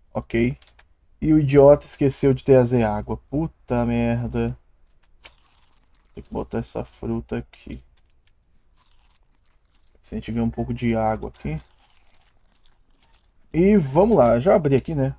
Ok. E o idiota esqueceu de trazer água. Puta merda. Tem que botar essa fruta aqui. Se a gente ganhar um pouco de água aqui. E vamos lá, já abri aqui, né?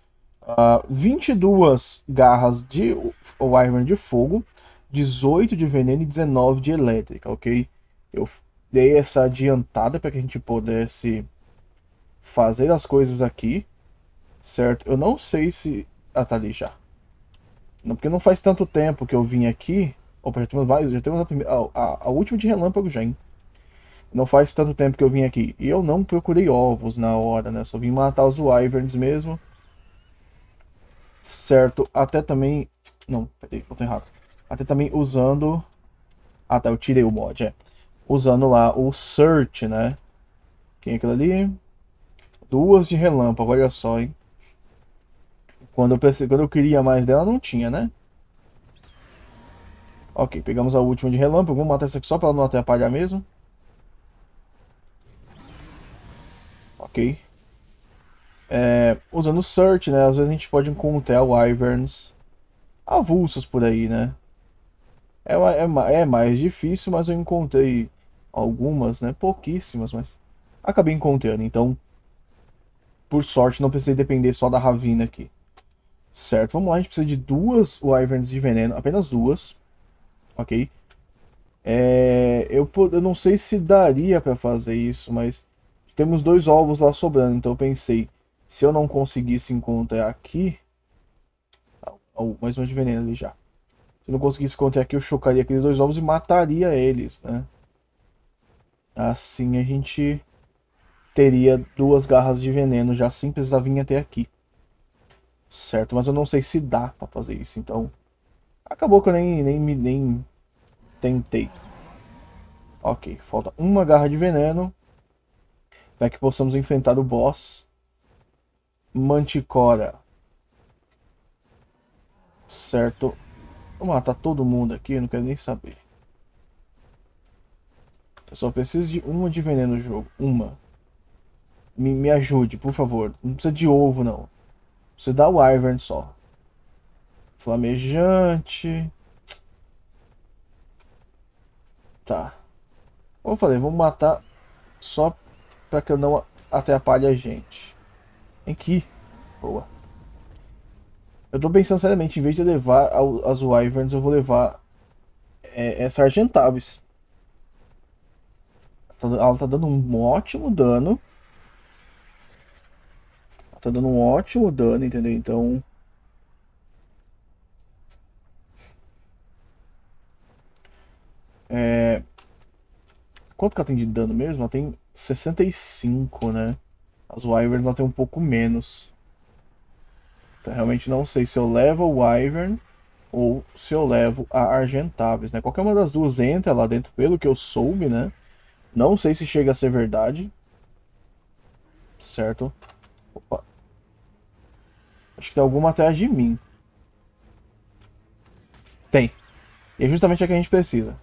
22 garras de Wyvern de fogo, 18 de veneno e 19 de elétrica, ok? Eu dei essa adiantada para que a gente pudesse fazer as coisas aqui, certo? Eu não sei se... Ah, tá ali já. Não, porque não faz tanto tempo que eu vim aqui. Opa, já temos vários, já temos a, primeira, a última de relâmpago já, hein? Não faz tanto tempo que eu vim aqui. E eu não procurei ovos na hora, né? Só vim matar os Wyverns mesmo. Certo, até também... Não, peraí, eu tô errado. Até também usando... Ah, tá, eu tirei o mod, é. Usando lá o Search, né? Quem é aquilo ali? Duas de relâmpago, olha só, hein? Quando eu queria mais dela, não tinha, né? Ok, pegamos a última de relâmpago. Vamos matar essa aqui só pra ela não atrapalhar mesmo. Ok. Usando o Search, né? Às vezes a gente pode encontrar Wyverns avulsos por aí, né? É mais difícil, mas eu encontrei algumas, né? Pouquíssimas, mas acabei encontrando. Então, por sorte, não precisei depender só da Ravina aqui. Certo, vamos lá. A gente precisa de duas Wyverns de veneno, apenas duas. Ok. Eu não sei se daria pra fazer isso, mas temos dois ovos lá sobrando. Então eu pensei, se eu não conseguisse encontrar aqui. Mais um de veneno ali já. Se eu não conseguisse encontrar aqui, eu chocaria aqueles dois ovos e mataria eles, né? Assim a gente teria duas garras de veneno já sem precisar vir até aqui. Certo, mas eu não sei se dá pra fazer isso, então... Acabou que eu nem tentei. Ok, falta uma garra de veneno para que possamos enfrentar o boss. Manticora. Certo. Vou matar todo mundo aqui, eu não quero nem saber. Eu só preciso de uma de veneno no jogo. Uma. Me ajude, por favor. Não precisa de ovo, não. Você dá o Wyvern só. Flamejante. Tá. Como eu falei, vamos matar só para que eu não atrapalhe a gente. Vem aqui. Boa. Eu tô pensando seriamente, em vez de levar as Wyverns, eu vou levar essa Argentavis. Ela tá dando um ótimo dano. Ela tá dando um ótimo dano, entendeu? Então... Quanto que ela tem de dano mesmo? Ela tem 65, né? As Wyverns ela tem um pouco menos. Então realmente não sei se eu levo o Wyvern ou se eu levo a Argentavis, né? Qualquer uma das duas entra lá dentro, pelo que eu soube, né? Não sei se chega a ser verdade. Certo? Opa. Acho que tem alguma atrás de mim. Tem. E é justamente a que a gente precisa.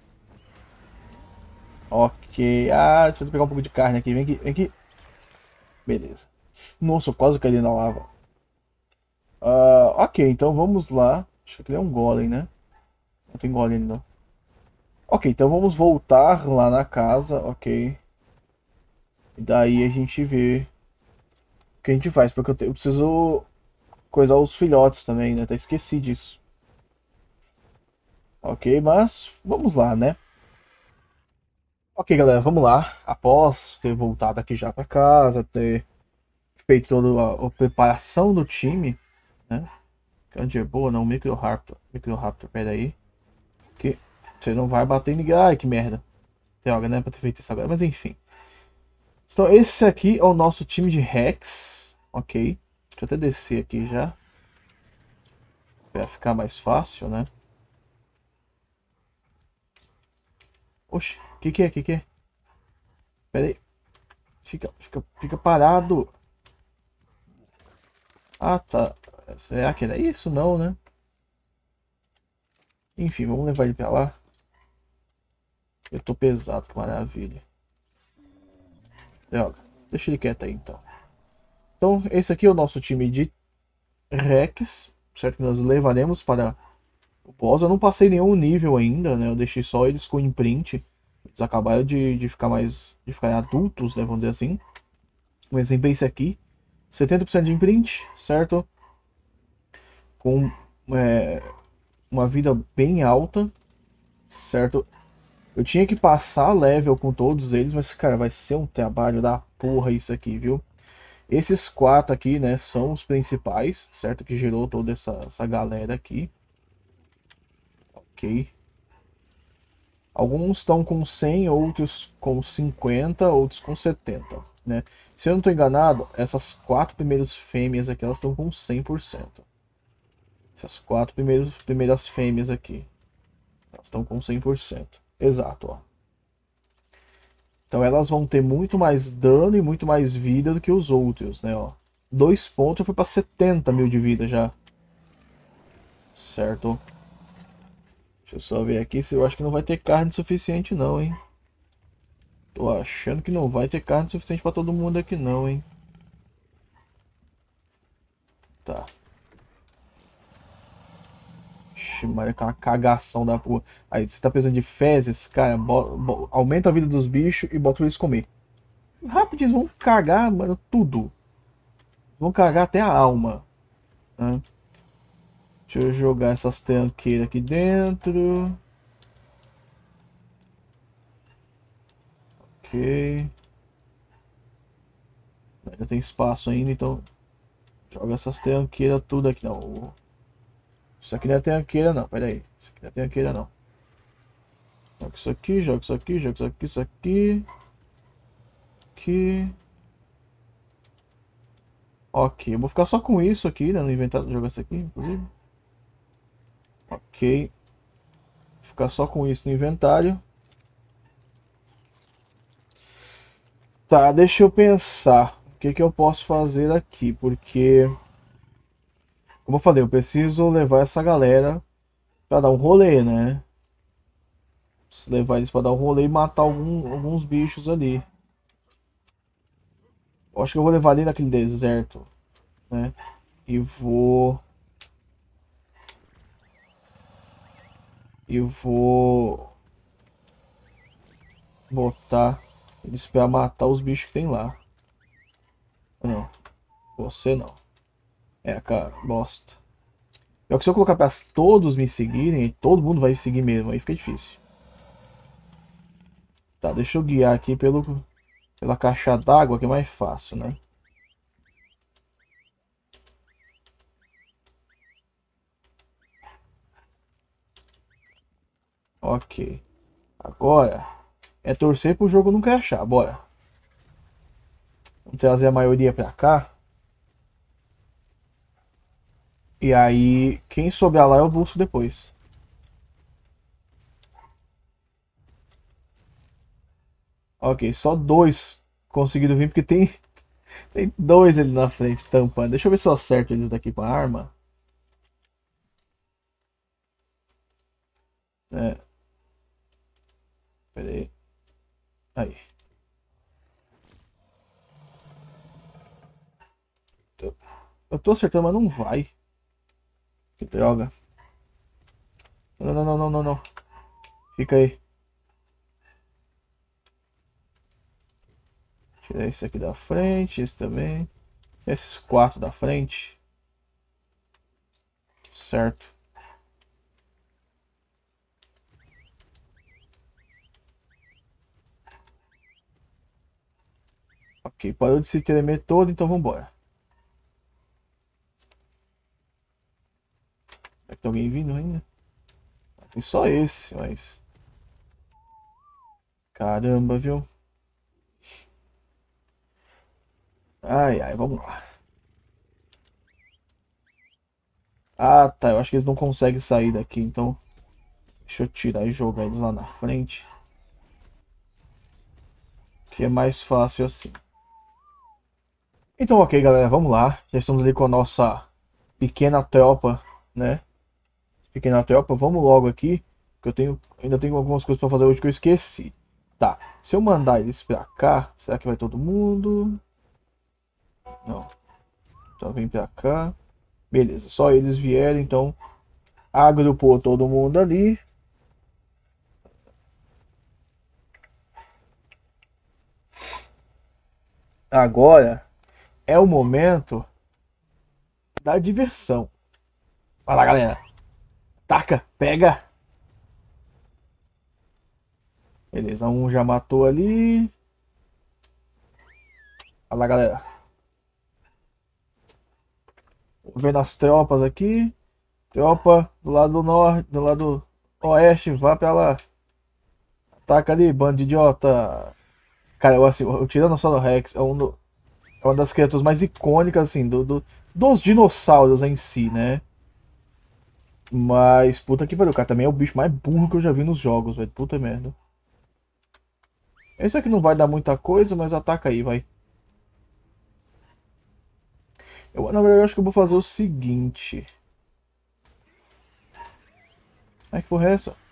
Ok. Ah, deixa eu pegar um pouco de carne aqui. Vem aqui, vem aqui. Beleza. Nossa, eu quase caí na lava. Ok, então vamos lá. Acho que ele é um golem, né? Não tem golem ali, não. Ok, então vamos voltar lá na casa, ok. E daí a gente vê o que a gente faz. Porque eu preciso coisar os filhotes também, né? Até esqueci disso. Ok, mas vamos lá, né? Ok, galera, vamos lá. Após ter voltado aqui já pra casa, ter feito toda a preparação do time, né? Grande é boa, não, Microraptor. Microraptor, pera aí. Que você não vai bater em ninguém. Ai, que merda. Droga, né? Pra ter feito isso agora. Mas enfim. Então, esse aqui é o nosso time de Rex. Ok. Deixa eu até descer aqui já. Pra ficar mais fácil, né? Oxi, o que é? Que é? Pera aí. Fica parado. Ah, tá. Será que era isso? Não, né? Enfim, vamos levar ele pra lá. Eu tô pesado, que maravilha. Droga. Deixa ele quieto aí, então. Então, esse aqui é o nosso time de Rex, certo? Que nós levaremos para o boss. Eu não passei nenhum nível ainda, né? Eu deixei só eles com imprint. Eles acabaram de ficar mais... de ficar adultos, né? Vamos dizer assim. Um exemplo é esse aqui. 70% de imprint, certo? Com uma vida bem alta, certo? Eu tinha que passar level com todos eles, mas, cara, vai ser um trabalho da porra isso aqui, viu? Esses quatro aqui, né, são os principais, certo? Que gerou toda essa galera aqui. Ok. Alguns estão com 100, outros com 50, outros com 70, né? Se eu não estou enganado, essas quatro primeiras fêmeas aqui, elas estão com 100%. Essas quatro primeiras fêmeas aqui, elas estão com 100%. Exato, ó. Então elas vão ter muito mais dano e muito mais vida do que os outros, né, ó. 2 pontos já foi para 70 mil de vida já. Certo. Deixa eu só ver aqui se eu acho que não vai ter carne suficiente não, hein. Tô achando que não vai ter carne suficiente para todo mundo aqui não, hein. Tá. Ixi, Maria, que é uma cagação da porra. Aí, você tá precisando de fezes, cara, aumenta a vida dos bichos e bota eles comer. Rápido, eles vão cagar, mano, tudo. Vão cagar até a alma, né? Deixa eu jogar essas tanqueiras aqui dentro. Ok. Ainda tem espaço ainda, então joga essas tanqueiras tudo aqui. Não, isso aqui não é tanqueira não, pera aí. Isso aqui não é tanqueira não. Joga isso aqui, joga isso aqui, joga isso aqui, isso aqui. Aqui. Ok, eu vou ficar só com isso aqui, né, no inventário. Jogar isso aqui, inclusive. Ok. Vou ficar só com isso no inventário. Tá, deixa eu pensar. O que que eu posso fazer aqui, porque... Como eu falei, eu preciso levar essa galera pra dar um rolê, né? Preciso levar eles pra dar um rolê e matar alguns bichos ali. Eu acho que eu vou levar ali naquele deserto, né? E vou... botar eles pra matar os bichos que tem lá. Não, você não. É, cara, bosta. É que se eu colocar pra todos me seguirem, todo mundo vai seguir mesmo, aí fica difícil. Tá, deixa eu guiar aqui pela caixa d'água, que é mais fácil, né? Ok. Agora é torcer pro jogo não crashar, bora. Vamos trazer a maioria pra cá. E aí, quem sobrar lá eu busco depois. Ok, só dois conseguiram vir, porque tem dois ali na frente tampando. Deixa eu ver se eu acerto eles daqui com a arma. É, pera aí. Aí. Eu tô acertando, mas não vai. Que droga. Não, não, não, não, não, não. Fica aí. Tirar esse aqui da frente, esse também. Esses quatro da frente. Certo. Ok, parou de se tremer todo, então vambora. Será que tem alguém vindo ainda? Tem só esse, mas... Caramba, viu? Ai, ai, vamos lá. Ah, tá, eu acho que eles não conseguem sair daqui, então... Deixa eu tirar e jogar eles lá na frente. Que é mais fácil assim. Então, ok, galera, vamos lá. Já estamos ali com a nossa pequena tropa, né? Pequena tropa, vamos logo aqui. Que ainda tenho algumas coisas para fazer hoje que eu esqueci. Tá, se eu mandar eles pra cá, será que vai todo mundo? Não. Então vem pra cá. Beleza, só eles vieram, então agrupou todo mundo ali. Agora é o momento da diversão. Vai lá, galera. Taca, pega. Beleza, um já matou ali. Vai lá, galera. Vendo as tropas aqui. Tropa do lado norte, do lado oeste, vá pra lá. Ataca ali, bando de idiota. Cara, eu, assim, o Tiranossauro Rex é uma das criaturas mais icônicas, assim, dos dinossauros em si, né? Mas, puta que pariu, cara, também é o bicho mais burro que eu já vi nos jogos, velho. Puta merda. Esse aqui não vai dar muita coisa, mas ataca aí, vai. Na verdade, eu acho que eu vou fazer o seguinte. Ai, que porra é essa?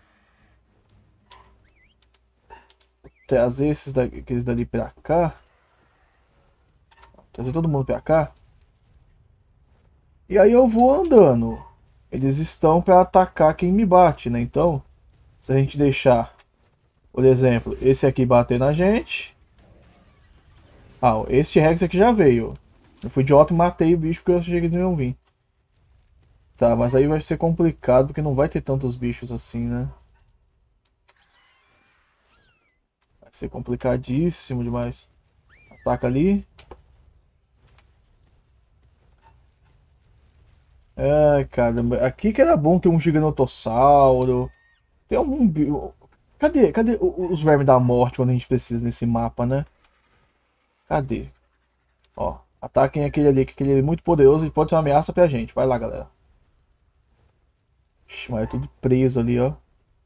Trazer aqueles dali pra cá. Trazer todo mundo pra cá. E aí eu vou andando. Eles estão pra atacar quem me bate, né? Então, se a gente deixar, por exemplo, esse aqui bater na gente. Ah, esse Rex aqui já veio. Eu fui idiota e matei o bicho porque eu achei que eles não iam vir. Tá, mas aí vai ser complicado porque não vai ter tantos bichos assim, né? Vai ser complicadíssimo demais. Ataca ali. Ai, caramba. Aqui que era bom ter um Giganotossauro. Tem algum. Cadê os vermes da morte quando a gente precisa nesse mapa, né? Cadê? Ó, ataquem aquele ali, que aquele ali é muito poderoso e pode ser uma ameaça pra gente. Vai lá, galera. Ixi, mas é tudo preso ali, ó.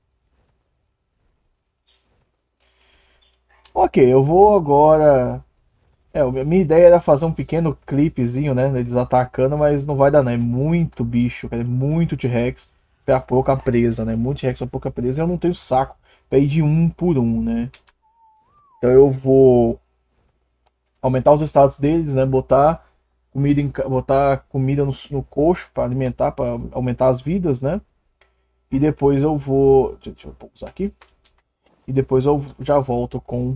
Ok, eu vou agora. A minha ideia era fazer um pequeno clipezinho, né? Deles atacando, mas não vai dar, não. É muito bicho, cara. É muito T-Rex pra pouca presa, né? Muito T-Rex pra pouca presa e eu não tenho saco pra ir de um por um, né? Então eu vou aumentar os status deles, né? Botar comida no coxo para alimentar, para aumentar as vidas, né? E depois eu vou. Deixa eu usar aqui. E depois eu já volto com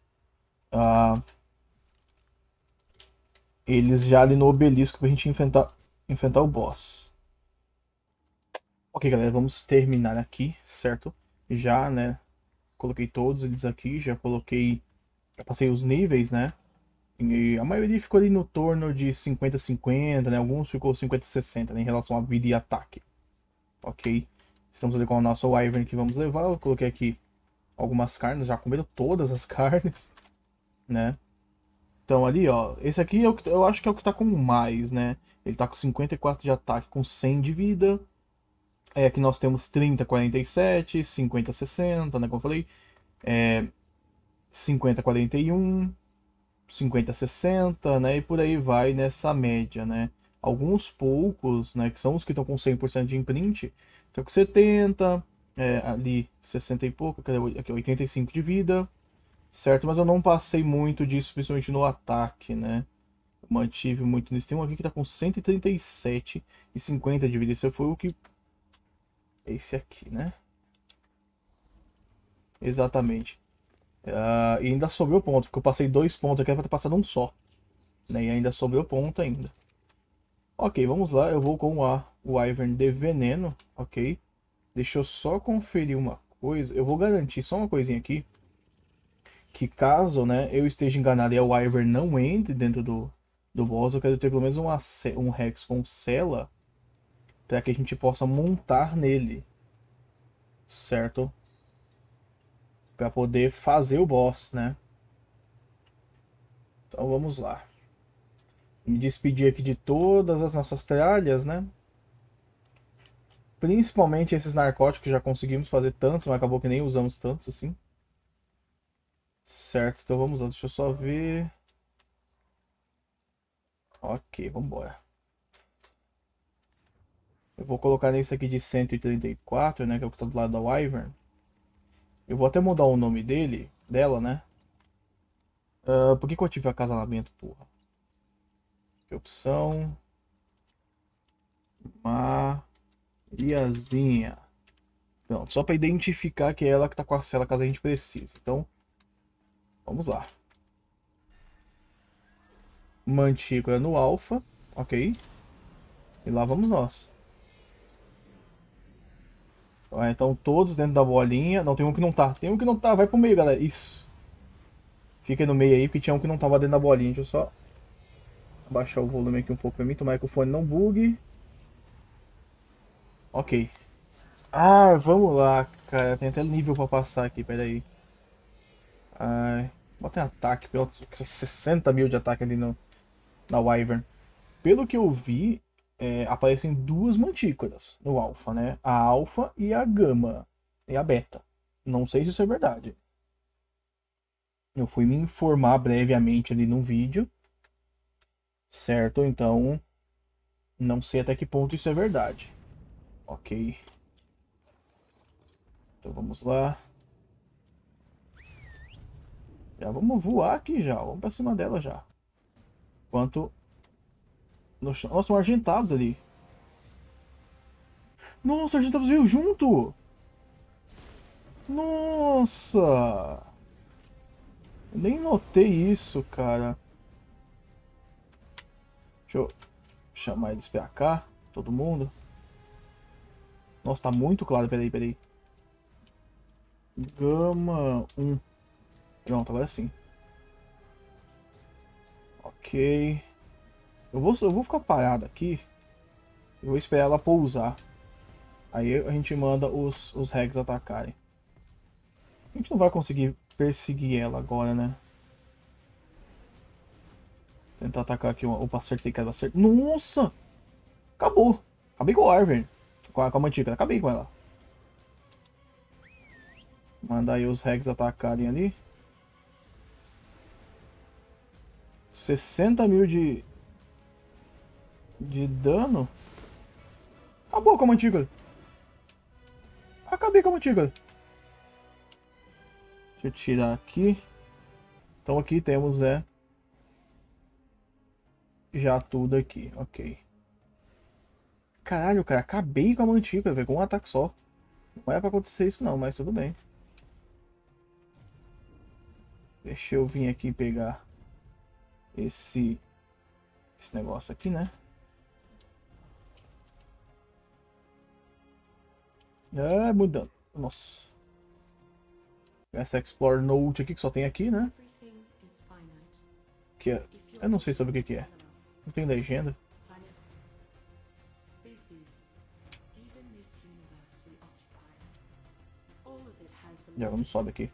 eles já ali no obelisco pra gente enfrentar o boss. Ok, galera, vamos terminar aqui, certo? Já, né? Coloquei todos eles aqui, já coloquei. Já passei os níveis, né? E a maioria ficou ali no torno de 50-50, né? Alguns ficou 50-60, né? Em relação a vida e ataque. Ok? Estamos ali com o nosso Wyvern que vamos levar. Eu coloquei aqui algumas carnes, já comeram todas as carnes, né? Então ali, ó, esse aqui é o que, eu acho que é o que tá com mais, né? Ele tá com 54 de ataque, com 100 de vida. É, aqui nós temos 30, 47, 50, 60, né? Como eu falei. 50, 41, 50, 60, né? E por aí vai nessa média, né? Alguns poucos, né? Que são os que estão com 100% de imprint, estão com 70, ali 60 e pouco, aqui 85 de vida, certo? Mas eu não passei muito disso, principalmente no ataque, né? Eu mantive muito nisso. Tem um aqui que tá com 137 e 50 de vida. Esse foi o que. Esse aqui, né? Exatamente. E ainda sobrou ponto, porque eu passei 2 pontos aqui, era pra ter passado um só. Né? E ainda sobrou ponto ainda. Ok, vamos lá. Eu vou com o Wyvern de veneno, ok? Deixa eu só conferir uma coisa. Eu vou garantir só uma coisinha aqui. Que caso, né, eu esteja enganado e a Wyvern não entre dentro do boss, eu quero ter pelo menos um Rex com cela para que a gente possa montar nele, certo? Para poder fazer o boss, né? Então vamos lá. Me despedir aqui de todas as nossas tralhas, né? Principalmente esses narcóticos, já conseguimos fazer tantos, mas acabou que nem usamos tantos assim. Certo, então vamos lá, deixa eu só ver. Ok, vamos embora. Eu vou colocar nesse aqui de 134, né, que é o que tá do lado da Wyvern. Eu vou até mudar o nome dela, né? Por que que eu ativei acasalamento, porra? Opção. Mariazinha. Pronto, só para identificar que é ela que tá com a cela caso a gente precise. Então, vamos lá. Mantícora no alfa, ok. E lá vamos nós. Então todos dentro da bolinha. Não, tem um que não tá. Tem um que não tá. Vai pro meio, galera. Isso. Fica aí no meio aí, porque tinha um que não tava dentro da bolinha. Deixa eu só abaixar o volume aqui um pouco pra mim. Tomara que o fone não bugue. Ok. Ah, vamos lá, cara. Tem até nível pra passar aqui, pera aí. Ai, bota em ataque. 60 mil de ataque ali na Wyvern. Pelo que eu vi, aparecem duas mantícoras no alfa, né? A alfa e a gama. E a beta. Não sei se isso é verdade. Eu fui me informar brevemente ali no vídeo. Certo? Então, não sei até que ponto isso é verdade. Ok. Então vamos lá. Já vamos voar aqui já. Vamos pra cima dela já. Enquanto... Nossa, são argentados ali. Nossa, argentados veio junto! Nossa! Eu nem notei isso, cara. Deixa eu chamar eles pra cá. Todo mundo. Nossa, tá muito claro. Peraí, peraí. Gama 1. Pronto, agora sim. Ok. Eu vou ficar parado aqui. Eu vou esperar ela pousar. Aí a gente manda os regs atacarem. A gente não vai conseguir perseguir ela agora, né? Tentar atacar aqui. Opa, acertei, cara. Acertei. Nossa! Acabou. Acabei com a Arven. Com a mantícora. Acabei com ela. Mandar aí os regs atacarem ali. 60 mil de dano. Acabou com a mantícora. Acabei com a mantícora. Deixa eu tirar aqui. Então aqui temos já tudo aqui, ok. Caralho, cara, acabei com a mantícora, velho, com um ataque só. Não era pra acontecer isso não, mas tudo bem. Deixa eu vir aqui pegar esse negócio aqui, né? É, mudando. Nossa. Essa Explore Note aqui que só tem aqui, né? Que é... Eu não sei sobre o que é. Não tem legenda. Já vamos sobe aqui.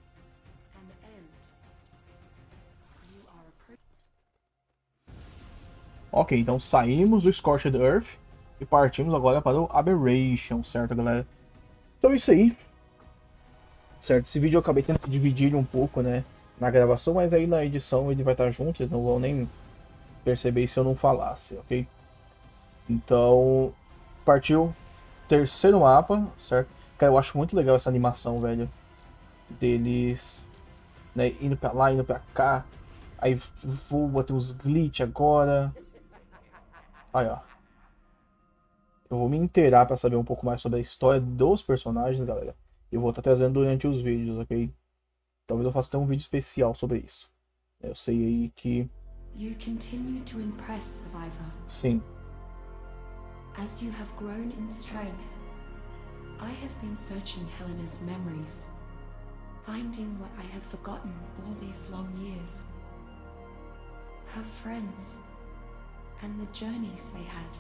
Ok, então saímos do Scorched Earth e partimos agora para o Aberration, certo, galera? Então é isso aí. Certo, esse vídeo eu acabei tendo que dividir um pouco, né, na gravação, mas aí na edição ele vai estar junto, eles não vão nem perceber se eu não falasse, ok? Então, partiu terceiro mapa, certo? Cara, eu acho muito legal essa animação, velho, deles, né, indo pra lá, indo pra cá, aí voa, tem uns glitch agora. Aí, ó. Eu vou me inteirar pra saber um pouco mais sobre a história dos personagens, galera. Eu vou estar trazendo durante os vídeos, ok? Talvez eu faça até um vídeo especial sobre isso. Eu sei aí que... You continue to impress, Survivor. Sim. As you have grown in strength, I have been searching Helena's memories, finding what I have forgotten all these long years. Her friends, and the journeys they had.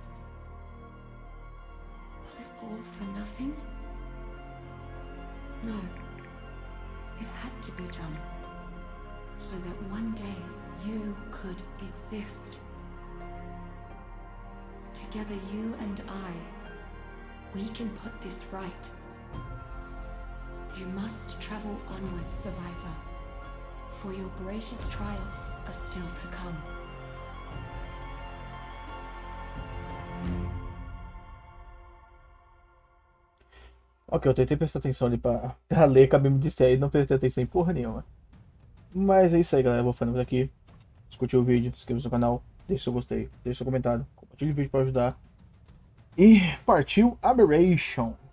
Was it all for nothing? No. It had to be done, so that one day you could exist. Together, you and I, we can put this right. You must travel onwards, Survivor, for your greatest trials are still to come. Ok, eu tentei prestar atenção ali pra ler, acabei me distrair, não prestei atenção em porra nenhuma. Mas é isso aí, galera. Eu vou falando por aqui. Discutir o vídeo, inscreva-se no canal. deixe seu gostei, deixe seu comentário, compartilhe o vídeo para ajudar. E partiu Aberration.